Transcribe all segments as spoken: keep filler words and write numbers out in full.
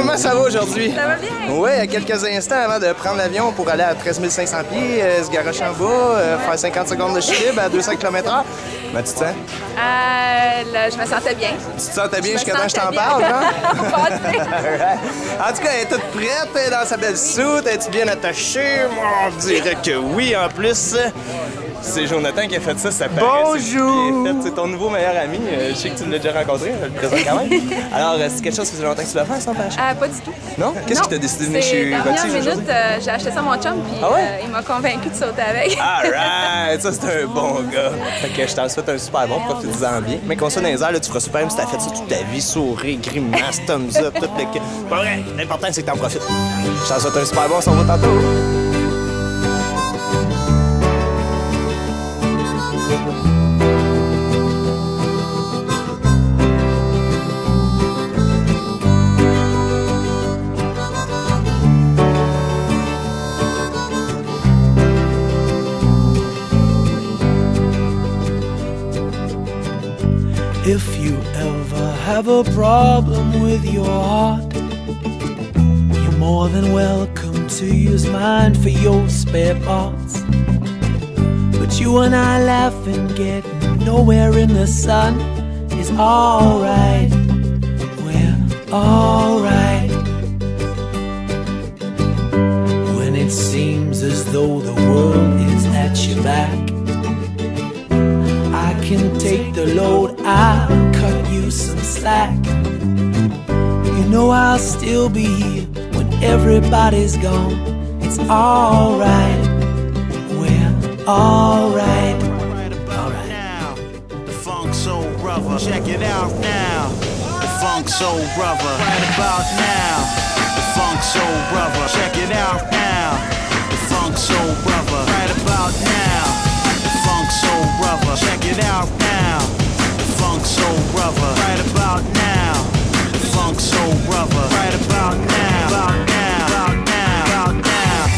comment ça va aujourd'hui? Ça va bien? Oui, il y a quelques instants avant de prendre l'avion pour aller à treize mille cinq cents pieds, euh, se garocher en bas, euh, faire cinquante secondes de chute libre à deux cents kilomètres heure. Comment tu te sens? Euh, là, je me sentais bien. Tu te sentais bien Je jusqu'à me temps que je t'en sentais bien. parle, hein? Passé. En tout cas, elle est toute prête, elle est dans sa belle soute, es-tu bien attachée? Moi, on dirait que oui, en plus. C'est Jonathan qui a fait ça, ça paraît. Bonjour! C'est c'est ton nouveau meilleur ami. euh, Je sais que tu l'as déjà rencontré, je le présente quand même. Alors, euh, c'est quelque chose que ça fait longtemps que tu vas faire, sans parachute? Euh, pas du tout. Non? Qu'est-ce qui t'a décidé de venir chez Dernière Voltige minute, aujourd'hui? euh, j'ai acheté ça à mon chum, puis Ah ouais? euh, il m'a convaincu de sauter avec. Alright! Ça, c'est un bon gars. Fait que je t'en souhaite un super bon, profite-en bien. Mais qu'on soit dans les airs, là, tu feras super, même si t'as fait ça toute ta vie, sourire, grimace, thumbs up, tout le... Pas vrai! L'important, c'est que t'en profites. Je t'en souhaite un super bon, on s'en va tantôt. If you ever have a problem with your heart, you're more than welcome to use mine for your spare parts. But you and I laughing, getting nowhere in the sun is alright. We're alright. When it seems as though the world is at your back, I can take the load, I'll cut you some slack. You know I'll still be here when everybody's gone. It's alright, we're alright. Alright. Now, the Funk Soul Brother. Check it out now. The Funk Soul Brother. Right about now. The Funk Soul Brother. Check it out now. The Funk Soul Brother. Right about now. Funk Soul Brother, check it out now. The Funk Soul Brother, right about now. The Funk Soul Brother, right about now. About now, about now, about now.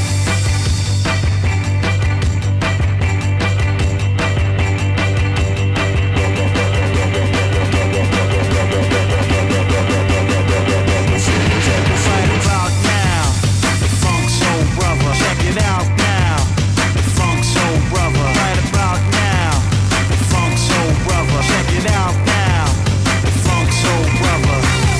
Right about now. The Funk Soul Brother, check it out now. The Funk Soul Brother, right about now. The Funk Soul Brother, check it out now. The Funk Soul Brother.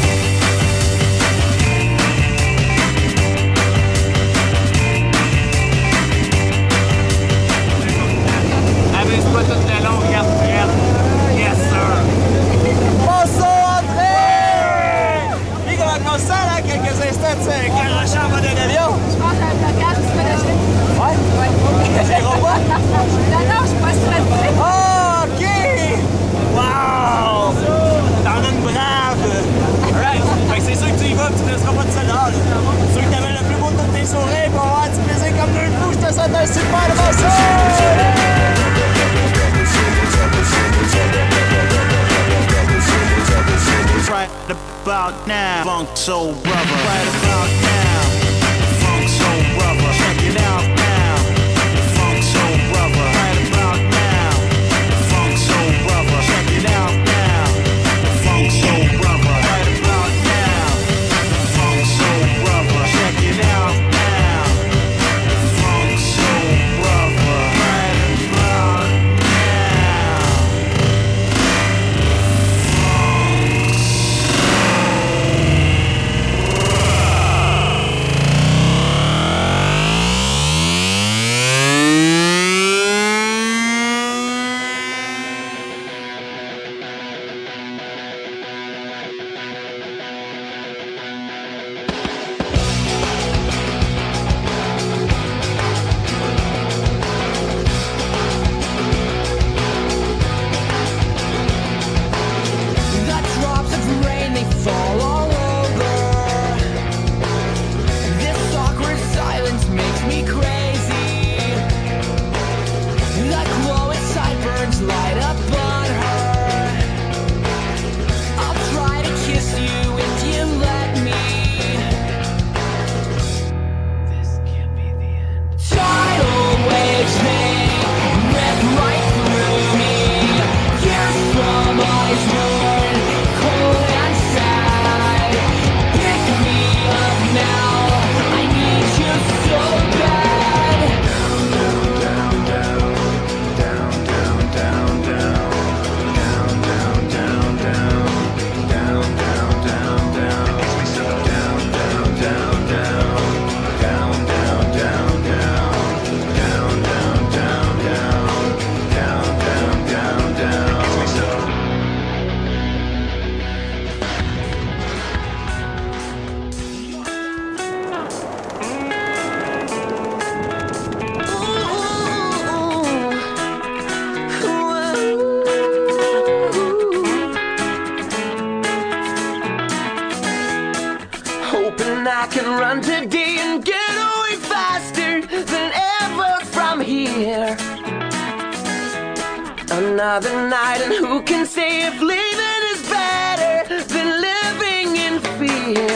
Amuse-toi tout le long, regarde prête. Yes, sir. Bonsoir, André! Puis comment on se sent, là, quelques instants de se garocher en mode avion? Je pense à un blocage, tu peux lâcher. Ouais? Ouais. C'est gros pas? Non, non, je suis pas stressée. Oh, OK! Wow! T'en as une brave! Alright! Fait que c'est sûr que tu y vas et tu ne laisseras pas de seul dehors, là. C'est sûr que t'avais le plus beau de toutes tes sourires pour avoir du plaisir comme deux fous. Je te souhaite un super bon Right about now. Funk Soul Brother, right about now. Funk Soul Brother, check it out now. Funk Soul Brother, right about now. Funk Soul Brother, check it out now. Funk Soul Brother, right about now. Funk Soul Brother, check it out now. Funk Soul Brother, right about now. I can run today and get away faster than ever from here. Another night, and who can say if leaving is better than living in fear?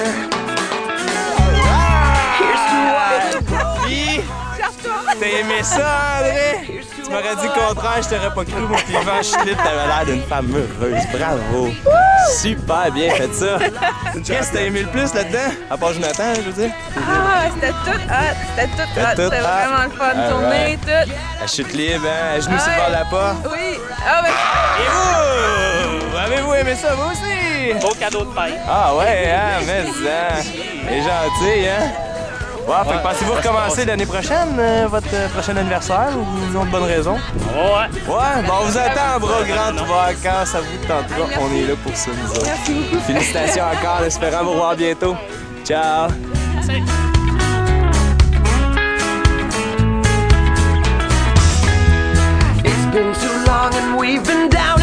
Here's to what. Puis, t'as aimé ça, André? Tu m'aurais dit le contraire, je t'aurais pas cru. Moi, puis Yvan Schlitt, t'avais l'air d'une femme heureuse. Bravo. Super bien fait ça. Qu'est-ce que t'as aimé le plus là-dedans? À part Jonathan, je veux dire. Ah, c'était tout hot. C'était tout hot. tout C'était hot. vraiment le fun de Ah, tourner, ouais. tout. La chute libre, hein? À genoux sur le Ouais. bord de la porte. Oui. Ah, ben... Et vous? Avez-vous aimé ça, vous aussi? Beau cadeau de fête. Ah ouais, hein? Mais hein? C'est gentil, hein? Ouais, fait que pensez-vous recommencer l'année prochaine, euh, votre euh, prochain anniversaire, ou une autre bonne raison? Ouais. Ouais, bon, on vous attend en bras grands ouverts quand ça vous tentera. On est là pour ça, nous autres. Merci beaucoup. Félicitations encore, en espérant vous revoir bientôt. Ciao! It's been too long and we've been down